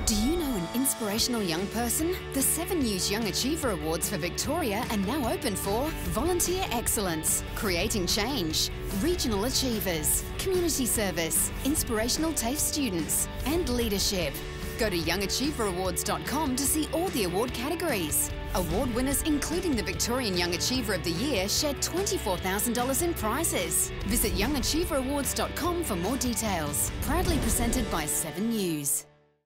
Do you know an inspirational young person? The 7 News Young Achiever Awards for Victoria are now open for Volunteer Excellence, Creating Change, Regional Achievers, Community Service, Inspirational TAFE Students, and Leadership. Go to youngachiever.awards.com to see all the award categories. Award winners, including the Victorian Young Achiever of the Year, shared $24,000 in prizes. Visit youngachiever.awards.com for more details. Proudly presented by 7 News.